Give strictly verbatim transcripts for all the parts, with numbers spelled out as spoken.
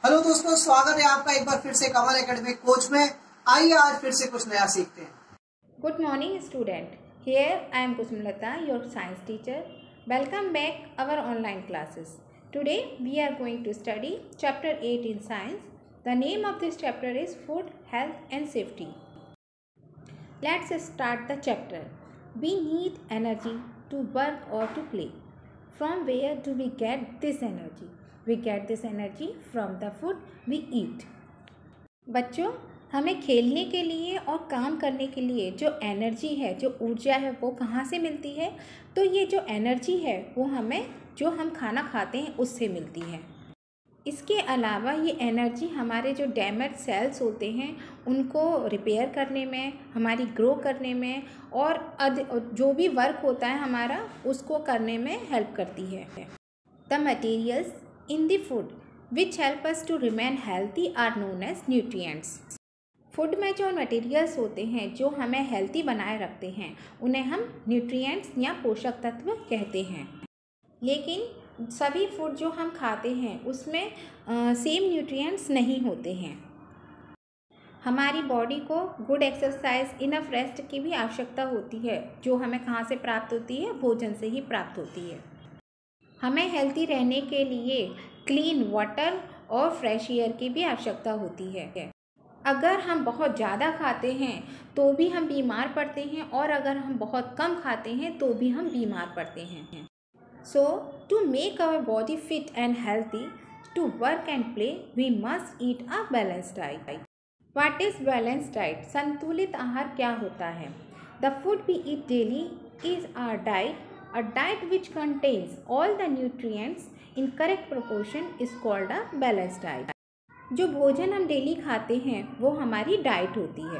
Hello दोस्तों, स्वागत है आपका एक बार फिर से कमल एकेडमिक कोच में। आइए आज फिर से कुछ नया सीखते हैं। Good morning student. Here I am Kusumlata, your science teacher. Welcome back our online classes. Today we are going to study chapter eight in science. The name of this chapter is Food, Health and Safety. Let's start the chapter. We need energy to work or to play. From where do we get this energy? We get this energy from the food we eat. बच्चों, हमें खेलने के लिए और काम करने के लिए जो एनर्जी है, जो ऊर्जा है, वो कहाँ से मिलती है? तो ये जो एनर्जी है वो हमें जो हम खाना खाते हैं उससे मिलती है। इसके अलावा ये एनर्जी हमारे जो डैमेज सेल्स होते हैं उनको रिपेयर करने में, हमारी ग्रो करने में और अद जो भी वर्क होता है हमारा उसको करने में हेल्प करती है। The materials in the food which help us to remain healthy are known as nutrients. Food में जो मटेरियल्स होते हैं जो हमें हेल्थी बनाए रखते हैं उन्हें हम न्यूट्रिएंट्स या पोषक तत्व कहते हैं। लेकिन सभी फूड जो हम खाते हैं उसमें सेम न्यूट्रिएंट्स नहीं होते हैं। हमारी बॉडी को गुड एक्सरसाइज, इनफ रेस्ट की भी आवश्यकता होती है, जो हमें कहाँ से प्राप्त होती है? भोजन से ही प्राप्त होती है। हमें हेल्थी रहने के लिए क्लीन वाटर और फ्रेश एयर की भी आवश्यकता होती है। अगर हम बहुत ज़्यादा खाते हैं तो भी हम बीमार पड़ते हैं और अगर हम बहुत कम खाते हैं तो भी हम बीमार पड़ते हैं। So to make our body fit and healthy to work and play we must eat a balanced diet. What is balanced diet? संतुलित आहार क्या होता है? The food we eat daily is our diet. A diet which contains all the nutrients in correct proportion is called a balanced diet. जो भोजन हम daily खाते हैं वो हमारी डाइट होती है।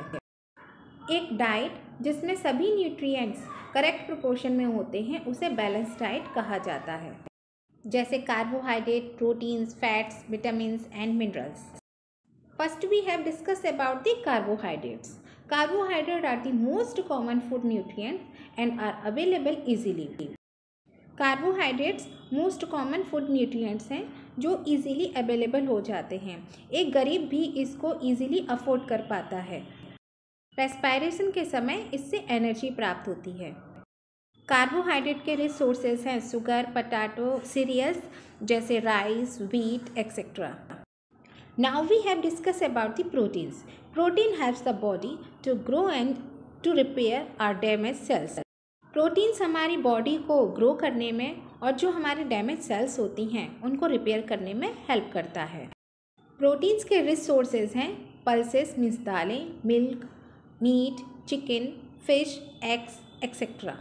एक डाइट जिसमें सभी न्यूट्रिएंट्स करेक्ट प्रोपोर्शन में होते हैं उसे बैलेंस डाइट कहा जाता है, जैसे carbohydrate, proteins, fats, vitamins and minerals. First we have discuss about the carbohydrates. Carbohydrates are the most common food nutrients and are available easily. Carbohydrates most common food nutrients हैं जो easily available हो जाते हैं। एक गरीब भी इसको easily afford कर पाता है। रेस्पिरेशन के समय इससे एनर्जी प्राप्त होती है। कार्बोहाइड्रेट के रिच सोर्सेज हैं शुगर, पटाटो, सीरियल्स जैसे rice, wheat etcetera. Now we have discussed about the proteins. Protein helps the body to grow and to repair our damaged cells. Proteins हमारी बॉडी को grow करने में और जो हमारे डैमेज सेल्स होती हैं उनको रिपेयर करने में हेल्प करता है। प्रोटीन्स के रिच सोर्सेज हैं पल्सेस मीन्स दालें, milk, meat, chicken, fish, eggs etcetera.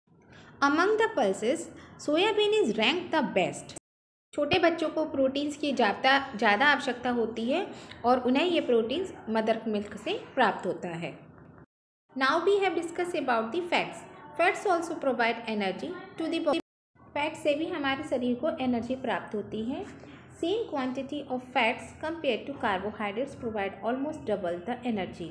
Among the pulses, soybean is rank the best. छोटे बच्चों को प्रोटीन्स की ज़्यादा ज़्यादा आवश्यकता होती है और उन्हें ये प्रोटीन्स मदर मिल्क से प्राप्त होता है। Now we have discuss about the fats. Fats also provide energy to the body. Fat से भी हमारे शरीर को एनर्जी प्राप्त होती है। Same quantity of fats compare to carbohydrates provide almost double the energy.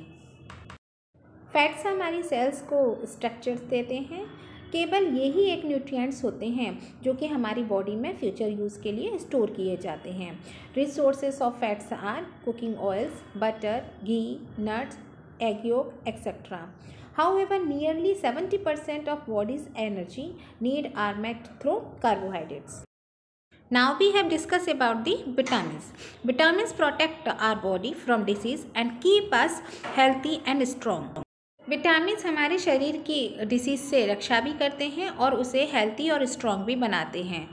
Fats हमारी सेल्स को स्ट्रक्चर्स देते हैं। केवल यही एक न्यूट्रिएंट्स होते हैं जो कि हमारी बॉडी में फ्यूचर यूज़ के लिए स्टोर किए जाते हैं। Rich sources of fats are cooking oils, butter, ghee, nuts, egg yolk etcetera. However, nearly seventy percent of body's energy need are met through carbohydrates. Now we have discussed about the vitamins. Vitamins protect our body from disease and keep us healthy and strong. Vitamins हमारे शरीर की disease से रक्षा भी करते हैं और उसे healthy और स्ट्रॉन्ग भी बनाते हैं।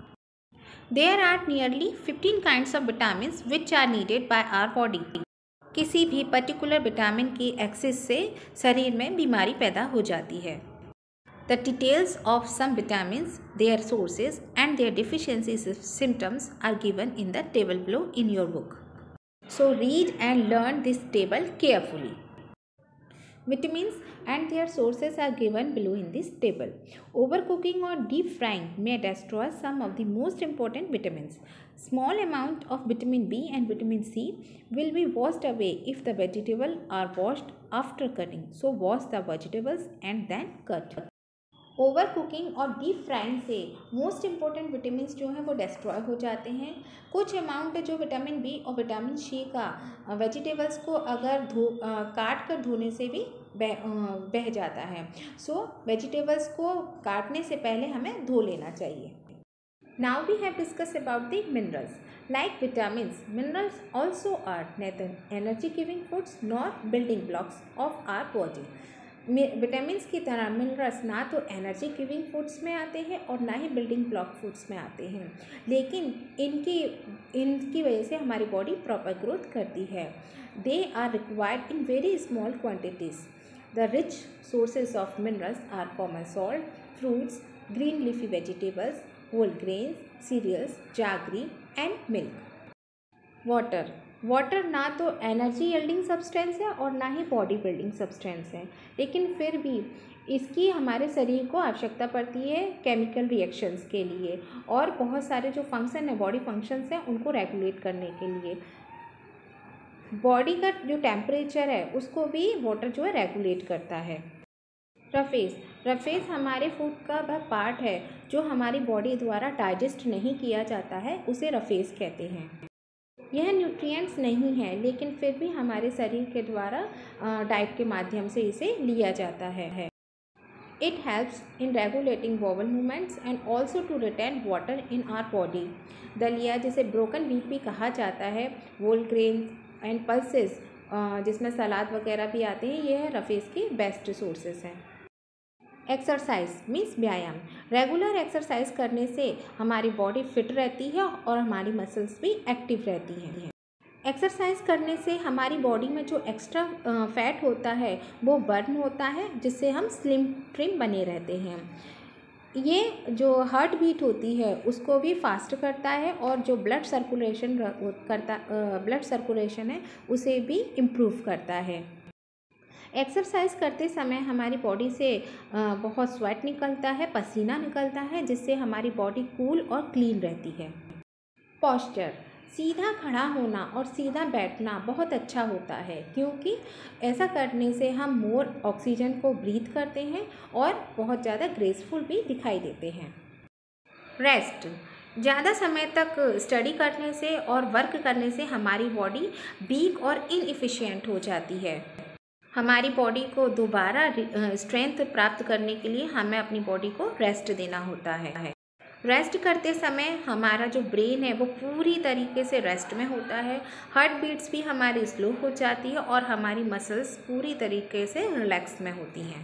There are nearly fifteen kinds of vitamins which are needed by our body. किसी भी पर्टिकुलर विटामिन की एक्सेस से शरीर में बीमारी पैदा हो जाती है. The details of some vitamins, their sources and their deficiency symptoms are given in the table below in your book. So read and learn this table carefully. Vitamins and their sources are given below in this table. Overcooking or deep frying may destroy some of the most important vitamins. Small amount of vitamin B and vitamin C will be washed away if the vegetables are washed after cutting. So wash the vegetables and then cut. Over cooking और deep frying से most important vitamin जो हैं वो destroy हो जाते हैं। कुछ amount जो विटामिन बी और विटामिन सी का वेजिटेबल्स को अगर धो काट कर धोने से भी बह बह जाता है। सो वेजिटेबल्स को काटने से पहले हमें धो लेना चाहिए। Now we have discussed about the minerals. Like vitamins, minerals also are neither energy giving foods nor building blocks of our body. Vitamins की तरह मिनरल्स ना तो एनर्जी गिविंग फूड्स में आते हैं और ना ही बिल्डिंग ब्लॉक फूड्स में आते हैं, लेकिन इनकी इनकी वजह से हमारी बॉडी प्रॉपर ग्रोथ करती है। They are required in very small quantities. The rich sources of minerals are common salt, fruits, green leafy vegetables, whole grains, cereals, jaggery and milk. Water water ना तो एनर्जी यील्डिंग सब्सटेंस है और ना ही body building substance है, लेकिन फिर भी इसकी हमारे शरीर को आवश्यकता पड़ती है केमिकल रिएक्शंस के लिए और बहुत सारे जो फंक्शन है बॉडी फंक्शंस हैं उनको रेगुलेट करने के लिए। बॉडी का जो टेम्परेचर है उसको भी वाटर जो है रेगुलेट करता है। रफेज रफेज हमारे फूड का वह पार्ट है जो हमारी बॉडी द्वारा डाइजेस्ट नहीं किया जाता है, उसे रफेज कहते हैं। यह न्यूट्रिएंट्स नहीं है, लेकिन फिर भी हमारे शरीर के द्वारा डाइट के माध्यम से इसे लिया जाता है। It helps in regulating bowel movements and also to retain water in our body. दलिया, जिसे ब्रोकन व्हीट भी कहा जाता है, होल ग्रेन एंड पल्सेस जिसमें सलाद वगैरह भी आते हैं, यह रफेज के बेस्ट सोर्सेस हैं। एक्सरसाइज मीन्स व्यायाम। रेगुलर एक्सरसाइज करने से हमारी बॉडी फिट रहती है और हमारी मसल्स भी एक्टिव रहती हैं। एक्सरसाइज करने से हमारी बॉडी में जो एक्स्ट्रा फैट होता है वो बर्न होता है, जिससे हम स्लिम ट्रिम बने रहते हैं। ये जो हार्ट बीट होती है उसको भी फास्ट करता है और जो ब्लड सर्कुलेशन करता ब्लड सर्कुलेशन है उसे भी इम्प्रूव करता है। एक्सरसाइज करते समय हमारी बॉडी से बहुत स्वेट निकलता है, पसीना निकलता है, जिससे हमारी बॉडी कूल और क्लीन रहती है। पॉस्चर, सीधा खड़ा होना और सीधा बैठना बहुत अच्छा होता है, क्योंकि ऐसा करने से हम मोर ऑक्सीजन को ब्रीथ करते हैं और बहुत ज़्यादा ग्रेसफुल भी दिखाई देते हैं। रेस्ट, ज़्यादा समय तक स्टडी करने से और वर्क करने से हमारी बॉडी वीक और इनएफिशिएंट हो जाती है। हमारी बॉडी को दोबारा स्ट्रेंथ प्राप्त करने के लिए हमें अपनी बॉडी को रेस्ट देना होता है। रेस्ट करते समय हमारा जो ब्रेन है वो पूरी तरीके से रेस्ट में होता है, हार्ट बीट्स भी हमारी स्लो हो जाती है और हमारी मसल्स पूरी तरीके से रिलैक्स में होती हैं।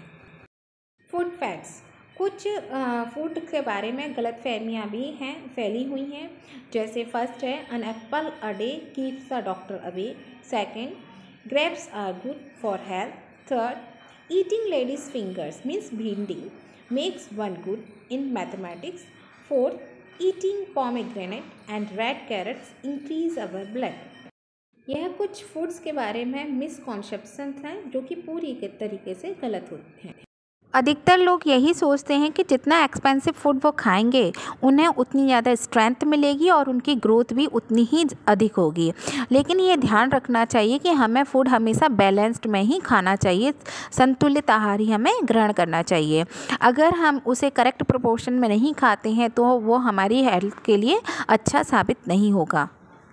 फूड फैक्ट्स, कुछ फूड के बारे में गलतफहमियां भी हैं फैली हुई हैं, जैसे फर्स्ट है an apple a day keeps the doctor away. Second, grapes are good for health. Third, eating ladies' fingers means bhindi makes one good in mathematics. Fourth, eating pomegranate and red carrots increase our blood. यह कुछ foods के बारे में misconceptions हैं जो कि पूरी के तरीके से गलत होते हैं। अधिकतर लोग यही सोचते हैं कि जितना एक्सपेंसिव फूड वो खाएंगे उन्हें उतनी ज़्यादा स्ट्रेंथ मिलेगी और उनकी ग्रोथ भी उतनी ही अधिक होगी, लेकिन ये ध्यान रखना चाहिए कि हमें फूड हमेशा बैलेंस्ड में ही खाना चाहिए, संतुलित आहार ही हमें ग्रहण करना चाहिए। अगर हम उसे करेक्ट प्रोपोर्शन में नहीं खाते हैं तो वो हमारी हेल्थ के लिए अच्छा साबित नहीं होगा।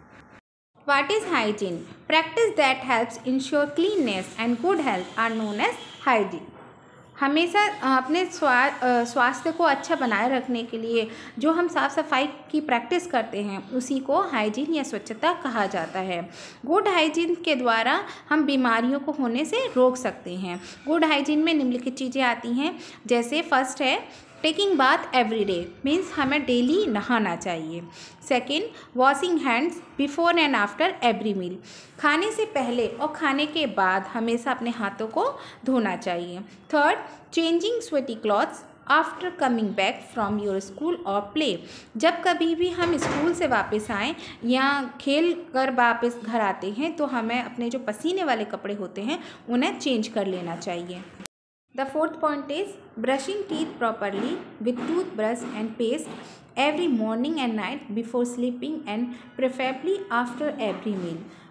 What is hygiene? Practice that helps ensure cleanliness and good health are known as hygiene. हमेशा अपने स्वा स्वास्थ्य को अच्छा बनाए रखने के लिए जो हम साफ़ सफाई की प्रैक्टिस करते हैं उसी को हाइजीन या स्वच्छता कहा जाता है। गुड हाइजीन के द्वारा हम बीमारियों को होने से रोक सकते हैं। गुड हाइजीन में निम्नलिखित चीज़ें आती हैं, जैसे फर्स्ट है taking bath every day means हमें डेली नहाना चाहिए। Second, washing hands before and after every meal, खाने से पहले और खाने के बाद हमेशा अपने हाथों को धोना चाहिए। Third, changing sweaty clothes after coming back from your school और प्ले, जब कभी भी हम स्कूल से वापस आएँ या खेल कर वापस घर आते हैं तो हमें अपने जो पसीने वाले कपड़े होते हैं उन्हें चेंज कर लेना चाहिए। The fourth point is brushing teeth properly with toothbrush and paste every morning and night before sleeping and preferably after every meal.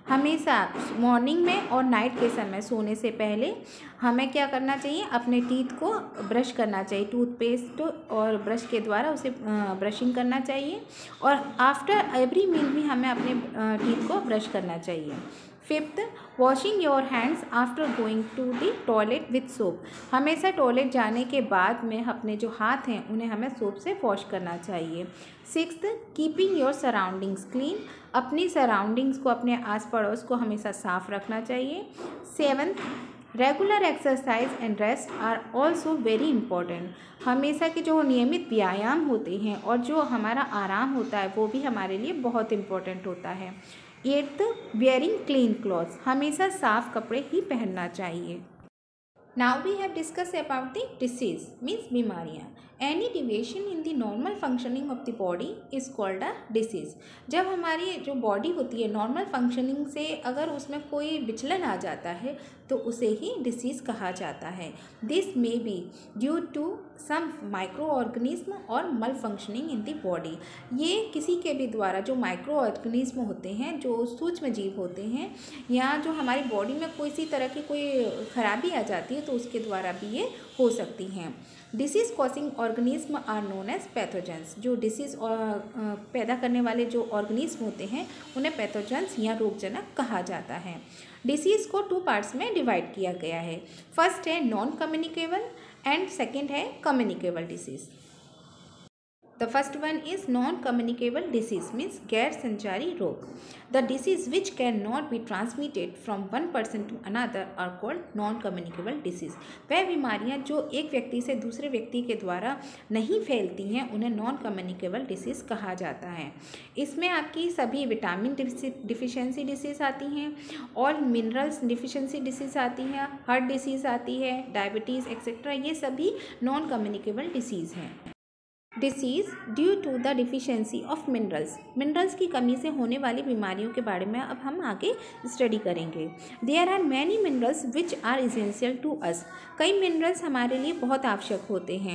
हमेशा मॉर्निंग में और नाइट के समय सोने से पहले हमें क्या करना चाहिए, अपने टीथ को ब्रश करना चाहिए। टूथपेस्ट और ब्रश के द्वारा उसे ब्रशिंग करना चाहिए और आफ्टर एवरी मील भी हमें अपने टीथ को ब्रश करना चाहिए। Fifth, washing your hands after going to the toilet with soap. हमेशा टॉयलेट जाने के बाद में अपने जो हाथ हैं उन्हें हमें सोप से वॉश करना चाहिए। Sixth, keeping your surroundings clean. अपनी सराउंडिंग्स को, अपने आस पड़ोस को हमेशा साफ रखना चाहिए। Seventh, regular exercise and rest are also very important. हमेशा के जो नियमित व्यायाम होते हैं और जो हमारा आराम होता है वो भी हमारे लिए बहुत इम्पोर्टेंट होता है। Eighth, wearing clean clothes. हमेशा साफ कपड़े ही पहनना चाहिए। Now we have discuss about the disease means बीमारियाँ। Any deviation in the normal functioning of the body is called a disease. जब हमारी जो बॉडी होती है नॉर्मल फंक्शनिंग से अगर उसमें कोई विचलन आ जाता है तो उसे ही डिसीज़ कहा जाता है। This may be due to some micro organism और मल फंक्शनिंग इन द बॉडी। ये किसी के भी द्वारा जो माइक्रो ऑर्गेनिज्म होते हैं, जो सूक्ष्म जीव होते हैं, या जो हमारी बॉडी में कोई सी तरह की कोई खराबी आ जाती है तो उसके द्वारा भी ये हो सकती हैं। Disease causing organism are known as pathogens. जो डिसीज़ पैदा करने वाले जो ऑर्गेनिज्म होते हैं उन्हें पैथोजेंस या रोगजनक कहा जाता है। डिसीज़ को टू पार्ट्स में डिवाइड किया गया है। फर्स्ट है नॉन कम्युनिकेबल एंड सेकेंड है communicable disease. The first one is non-communicable disease means गैर संचारी रोग। The disease which cannot be transmitted from one person to another are called non-communicable disease। वह बीमारियां जो एक व्यक्ति से दूसरे व्यक्ति के द्वारा नहीं फैलती हैं उन्हें non-communicable disease कहा जाता है। इसमें आपकी सभी विटामिन डिफिशिएंसी डिसीज़ आती हैं और मिनरल्स डिफिशिएंसी डिसीज़ आती है, हार्ट डिसीज़ आती है, डायबिटीज़ एक्सेट्रा, ये सभी नॉन कम्युनिकेबल डिसीज़ हैं। Disease due to the deficiency of minerals. Minerals की कमी से होने वाली बीमारियों के बारे में अब हम आगे स्टडी करेंगे। There are many minerals which are essential to us. कई मिनरल्स हमारे लिए बहुत आवश्यक होते हैं।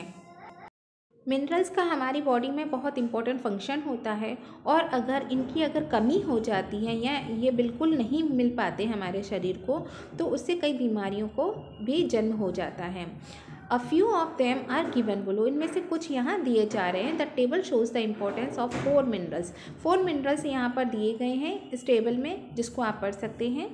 मिनरल्स का हमारी बॉडी में बहुत इंपॉर्टेंट फंक्शन होता है और अगर इनकी अगर कमी हो जाती है या ये बिल्कुल नहीं मिल पाते हमारे शरीर को तो उससे कई बीमारियों को भी जन्म हो जाता है। A few of them are given below. इनमें से कुछ यहाँ दिए जा रहे हैं। The table shows the importance of four minerals. Four minerals यहाँ पर दिए गए हैं इस टेबल में, जिसको आप पढ़ सकते हैं।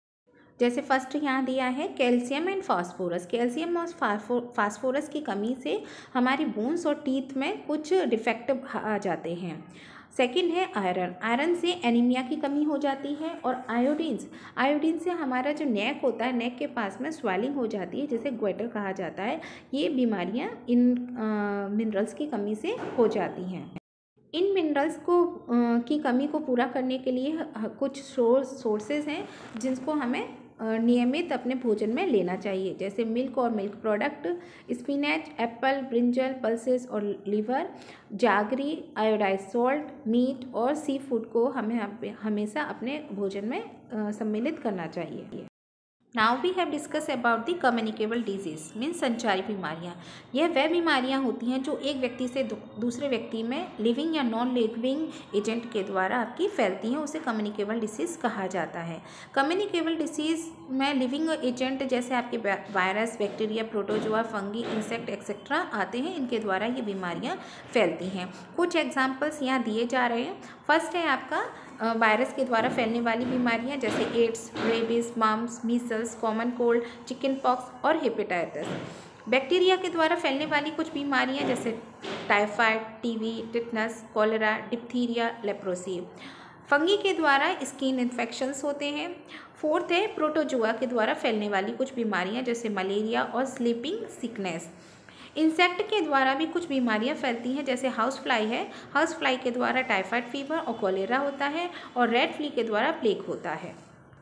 जैसे फर्स्ट यहाँ दिया है कैल्शियम एंड फास्फोरस। कैल्शियम और फास्फोरस की कमी से हमारी बोन्स और टीथ में कुछ डिफेक्ट आ जाते हैं। सेकंड है आयरन। आयरन से एनीमिया की कमी हो जाती है। और आयोडीन्स, आयोडीन से हमारा जो नेक होता है, नेक के पास में स्वेलिंग हो जाती है जिसे ग्वेटर कहा जाता है। ये बीमारियां इन मिनरल्स की कमी से हो जाती हैं। इन मिनरल्स को आ, की कमी को पूरा करने के लिए कुछ सोर्सेज हैं जिनको हमें नियमित अपने भोजन में लेना चाहिए, जैसे मिल्क और milk product, spinach, apple, brinjal, pulses और liver, jaggery, iodize salt, meat और सी फूड को हमें हमेशा अपने भोजन में सम्मिलित करना चाहिए। Now we have discuss about the communicable disease means संचारी बीमारियां। यह वह बीमारियां होती हैं जो एक व्यक्ति से दूसरे व्यक्ति में लिविंग या नॉन लिविंग एजेंट के द्वारा आपकी फैलती हैं, उसे कम्युनिकेबल डिसीज़ कहा जाता है। कम्युनिकेबल डिसीज़ में लिविंग एजेंट जैसे आपके virus, bacteria, protozoa, fungi, insect etcetera आते हैं, इनके द्वारा ये बीमारियाँ फैलती हैं। कुछ एग्जाम्पल्स यहाँ दिए जा रहे हैं। फर्स्ट है आपका वायरस के द्वारा फैलने वाली बीमारियां जैसे AIDS, rabies, mumps, measles, common cold, chicken pox और हेपेटाइटिस। बैक्टीरिया के द्वारा फैलने वाली कुछ बीमारियां जैसे typhoid, TB, tetanus, cholera, diphtheria, leprosy. Fungi के द्वारा स्किन इन्फेक्शंस होते हैं। फोर्थ है प्रोटोजोआ के द्वारा फैलने वाली कुछ बीमारियां जैसे मलेरिया और स्लीपिंग सिकनेस। इंसेक्ट के द्वारा भी कुछ बीमारियां फैलती हैं जैसे हाउस फ्लाई है, हाउस फ्लाई के द्वारा टाइफाइड फीवर और कॉलेरा होता है और रेड फ्ली के द्वारा प्लेग होता है।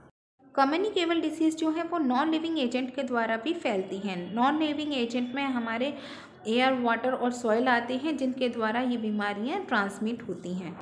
कम्युनिकेबल डिसीज़ जो है वो नॉन लिविंग एजेंट के द्वारा भी फैलती हैं। नॉन लिविंग एजेंट में हमारे एयर, वाटर और सॉइल आते हैं जिनके द्वारा ये बीमारियां ट्रांसमिट होती हैं।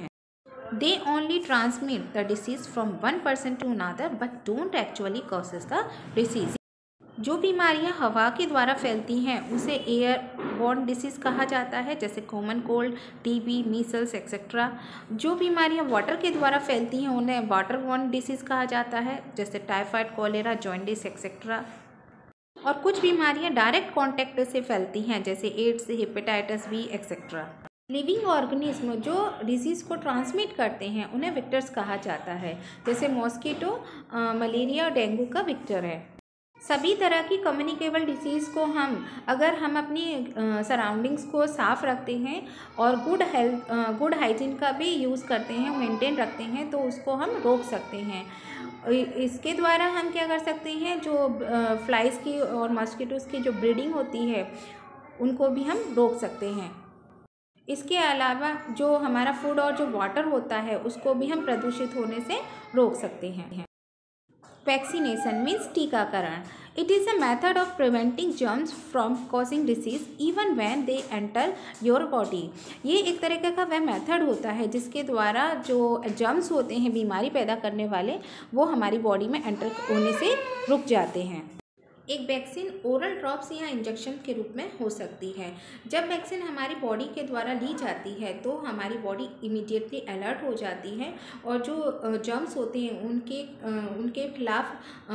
They only transmit the disease from one person to another but don't actually causes the disease. जो बीमारियां हवा के द्वारा फैलती हैं उसे एयरबोर्न डिसीज़ कहा जाता है, जैसे common cold, TB, measles etcetera. जो बीमारियां वाटर के द्वारा फैलती हैं उन्हें वाटरबोर्न डिसीज़ कहा जाता है, जैसे टाइफाइड, कॉलेरा, जॉन्डिस एक्सेट्रा। और कुछ बीमारियां डायरेक्ट कांटेक्ट से फैलती हैं, जैसे AIDS, hepatitis B etcetera. Living organism जो डिसीज़ को ट्रांसमिट करते हैं उन्हें विक्टर्स कहा जाता है, जैसे मॉस्किटो मलेरिया और डेंगू का विक्टर है। सभी तरह की कम्युनिकेबल डिसीज़ को हम अगर हम अपनी सराउंडिंग्स को साफ़ रखते हैं और गुड हेल्थ गुड हाइजीन का भी यूज़ करते हैं, मेंटेन रखते हैं, तो उसको हम रोक सकते हैं। इसके द्वारा हम क्या कर सकते हैं, जो फ्लाइज़ की और मॉस्किटोज़ की जो ब्रीडिंग होती है उनको भी हम रोक सकते हैं। इसके अलावा जो हमारा फूड और जो वाटर होता है उसको भी हम प्रदूषित होने से रोक सकते हैं। वैक्सीनेशन मीन्स टीकाकरण। It is a method of preventing germs from causing disease even when they enter your body. ये एक तरीके का वह मेथड होता है जिसके द्वारा जो जर्म्स होते हैं बीमारी पैदा करने वाले, वो हमारी बॉडी में एंटर होने से रुक जाते हैं। एक वैक्सीन ओरल ड्रॉप्स या इंजेक्शन के रूप में हो सकती है। जब वैक्सीन हमारी बॉडी के द्वारा ली जाती है तो हमारी बॉडी इमीडिएटली अलर्ट हो जाती है और जो जर्म्स होते हैं उनके उनके खिलाफ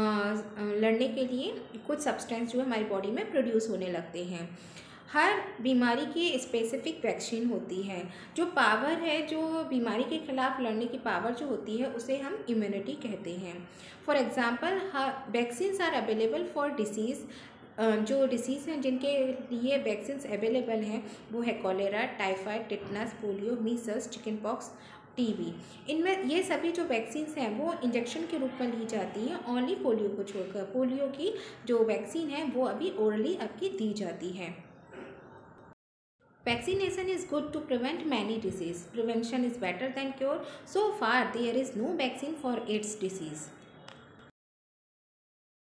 लड़ने के लिए कुछ सब्सटेंस जो हमारी बॉडी में प्रोड्यूस होने लगते हैं। हर बीमारी की स्पेसिफिक वैक्सीन होती है। जो पावर है, जो बीमारी के खिलाफ लड़ने की पावर जो होती है उसे हम इम्यूनिटी कहते हैं। For example, vaccines are available for disease. जो डिसीज़ हैं जिनके लिए वैक्सीन्स अवेलेबल हैं वो है cholera, typhoid, tetanus, polio, measles, chicken pox, TB. इनमें ये सभी जो वैक्सीन्स हैं वो इंजेक्शन के रूप में ली जाती हैं, ओनली पोलियो को छोड़कर। पोलियो की जो वैक्सीन है वो अभी ओरली आपकी दी जाती है। Vaccination is good to prevent many diseases. Prevention is better than cure. So far, there is no vaccine for AIDS disease.